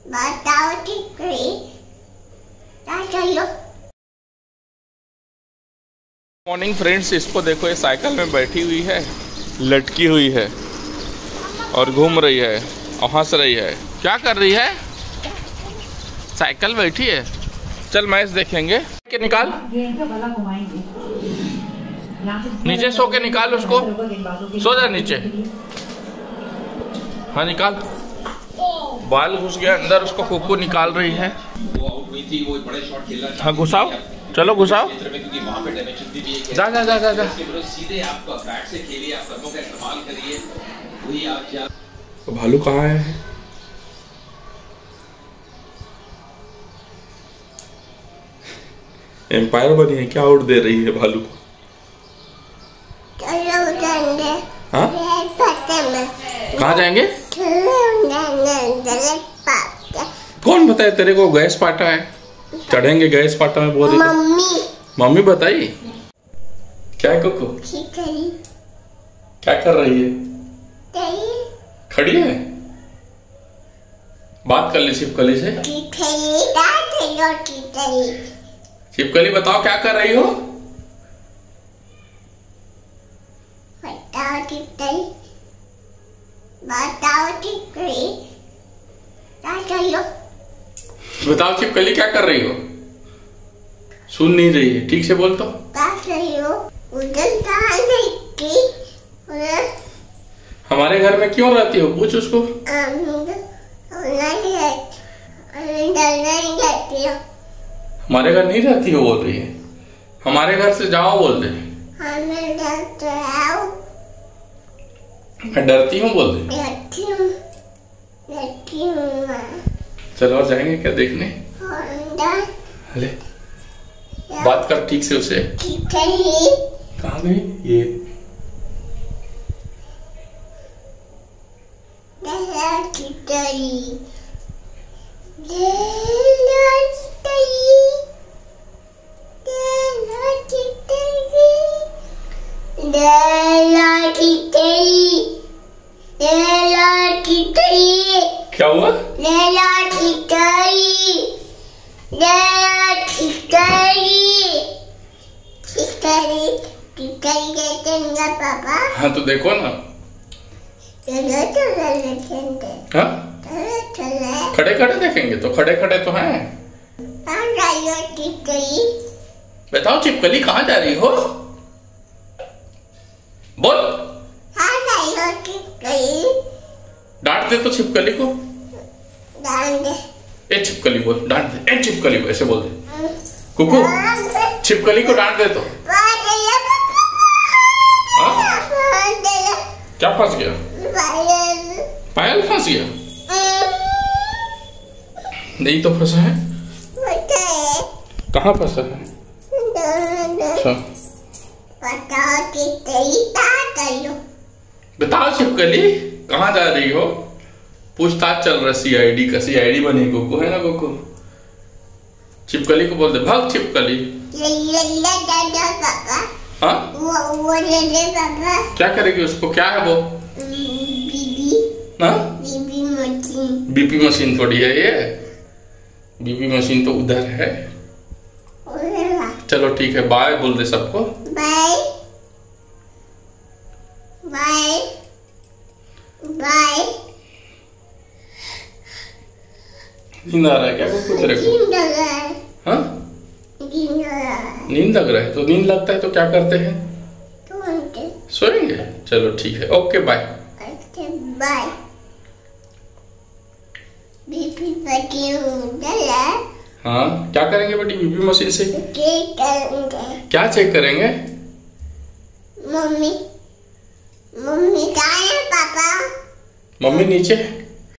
बताओ टिकरी चलो। Morning friends, इसको देखो, ये साइकिल में बैठी हुई है, लटकी हुई है और घूम रही है और हंस रही है। क्या कर रही है? साइकिल बैठी है। चल मैच देखेंगे। के निकाल, नीचे सो के निकाल उसको। सो जा नीचे। हाँ निकाल। बाल घुस गया अंदर, उसको कुकू निकाल रही है। हाँ घुसाओ, चलो घुसाओ। जा जा जा जा जा। तो भालू कहाँ है? एम्पायर बनी है क्या? आउट दे रही है भालू को। हाँ? कहाँ जाएंगे? कौन बताए तेरे को? गैस पाटा है, चढ़ेंगे गैस पाटा में। बोल रही मम्मी बताई। क्या है कुकू? क्या कर रही है? खड़ी है। बात कर ली छिपकली से। छिपकली बताओ क्या कर रही हो? बताओ छिपकली क्या कर रही हो? सुन नहीं रही है, ठीक से बोल तो। हमारे घर में क्यों रहती हो? पूछ उसको। हमारे घर नहीं रहती हो बोल रही है। हमारे घर से जाओ बोल दे। मैं डरती हूँ बोल दे। चलो और जाएंगे क्या देखने? अरे बात कर ठीक से उसे। कहाँ गई ये? क्या हुआ? पापा हाँ तो देखो ना। हाँ? खड़े खड़े देखेंगे तो खड़े खड़े तो हैं। बताओ छिपकली कहाँ जा रही हो? बोल। डांट दे तो छिपकली को। ए छिपकली बोल, डांट दे। ए छिपकली को ऐसे बोल दे। कुकू छिपकली को डांट दे तो। क्या फंस गया? पायल फंस गया? नहीं तो फंसा है। कहाँ फंसा है? अच्छा बताओ छिपकली कहाँ जा रही हो? पूछताछ चल रहा। सीआईडी का सीआईडी बनी कुकू है ना। कुकू छिपकली को बोल दे भाग छिपकली। हाँ क्या करेगी उसको? क्या है वो? बीपी मशीन थोड़ी है ये। बीपी मशीन तो उधर है। चलो ठीक है, बाय बोल दे सबको। Bye bye bye. नींद आ रहा है क्या कुछ तेरे को? हाँ नींद लग रहा है। तो नींद लगता है तो क्या करते हैं? सोएंगे। चलो ठीक है, ओके बाय। बाय। बीपी हाँ क्या करेंगे बेटी बीपी मशीन से? क्या चेक करेंगे? मम्मी कहाँ है पापा? मम्मी नीचे है।